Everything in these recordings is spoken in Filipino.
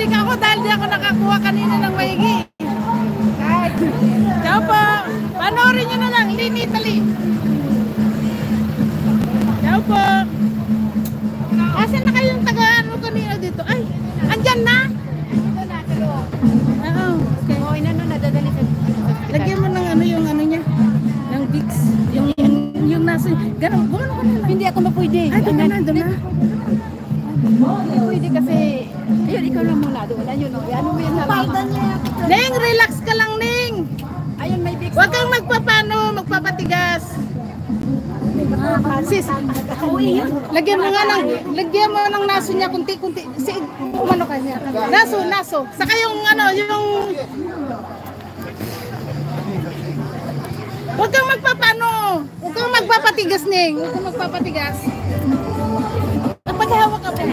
Babalik ako dahil di ako nakakuha kanina ng maigi. Ciao po. Panoorin nyo na lang. Lin Italy. Ciao po. Asan na kayong taga-ano kanina dito? Ay, andyan na? Ito na, sa loob. Oo. Okay. Oo, inano na, dadali sa Lagyan mo ng ano yung ano niya. Ng Vicks. Yung nasa. Ganun. Gumano ka na lang. Hindi ako mapwede. Ay, doon na. Hindi pwede kasi, ayun, ikaw lang muna doon. Ayun, ano mo yun na lang. Ning, relax ka lang, Ning. Ayun, may big. Huwag kang magpapatigas. Sis, lagyan mo ng naso niya kunti-kunti. Umano ka niya. Naso. Saka yung ano, yung huwag kang huwag kang magpapatigas, Ning. Huwag kang magpapatigas. Kapag hawak ka po.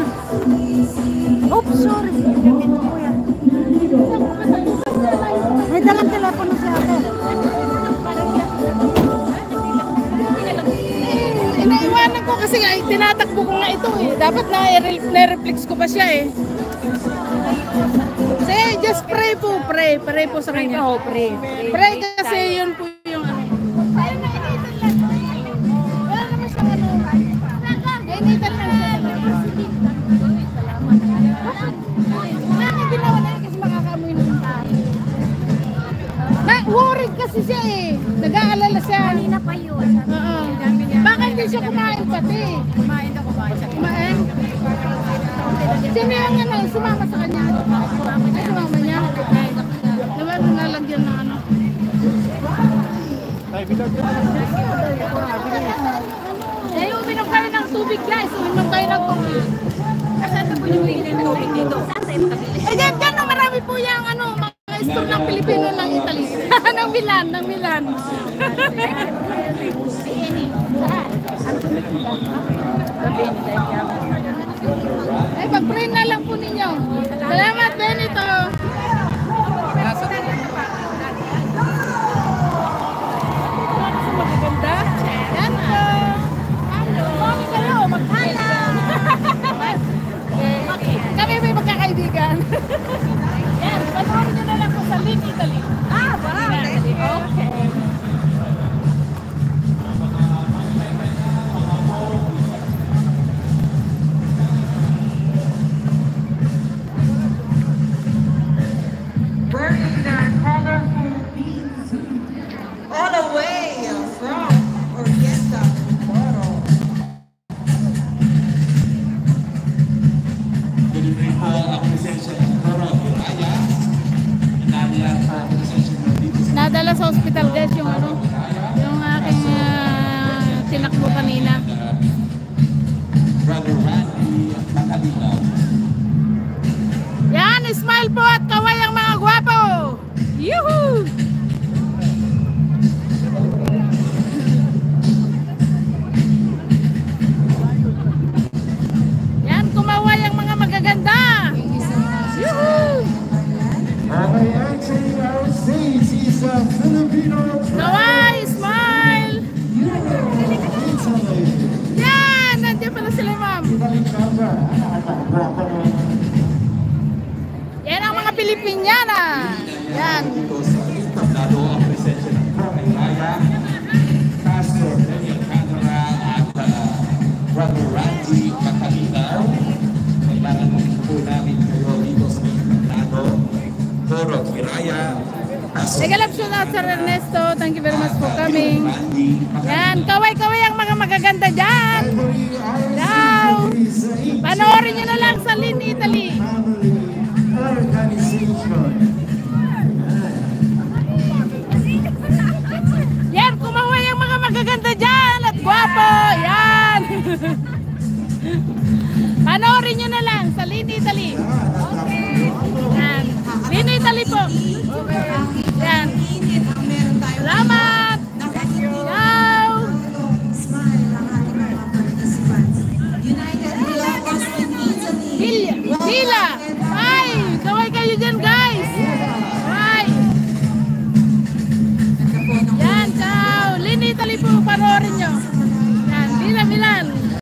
Oops, sorry. May dalang telepono sa akin. Inaiwanan ko kasi tinatakbo ko nga ito eh. Dapat na-reflex ko pa siya eh. Say, just pray po. Pray po sa kanya. Pray. Pray kasi yun po yung ano. Ayun na, initan lang. Wala naman siyang ano. Initan lang siya. Bakit ginawa na yun kasi makakamoy na worried kasi siya eh. Nag-aalala siya. Kanina pa yun. Oo. Baka hindi siya kumain pati. Kumain siya. Kumain? Sino yung ano, sumama sa kanya? Ay, sumama niya? Naman nalagyan ng ano. Eh, uminom kayo ng tubig guys. Uminom kayo ng tubig. Asan na po yung bilhin ng tubig dito? Saan tayo makabili? Eh, dyan no, marami po yung ano, mga store ng Pilipino ng Italy. ng Milan. Ay, pag-pray na lang po ninyo. Salamat, Benito. Magaganda. Yan po. Hello, maghalang. Kami may magkakaibigan. Yan, panoorin nyo na lang po sa Lin Italy. Okay. Bringing their colorful beats all the way from Orienta Mindoro. Good evening po ang presensya ng Coro Hiraya. Inalian po ang presensya ng dito sa Nadala sa hospital guys yung ano, yung aking tinakbo kanina. Brother Randy Matalino. Yan, smile po at kaway ang mga gwapo. Yuhu! Yan, kumaway ang mga magaganda. Yuhu! Okay, actually, I would say he's a Filipino. Kaway, smile. Yan, nandiyan pala sila ma'am. Yan ang mga Pilipiniana. Yan. Dito sa entablado ang presensya ng Coro Hiraya, Pastor Daniel Candra at Brother Randy Matalino. Kailangan po namin kayo dito sa entablado. Coro Hiraya, Pastor Nagalap shout out Sir Ernesto. Thank you very much for coming. Yan, kaway-kaway ang mga magaganda dyan.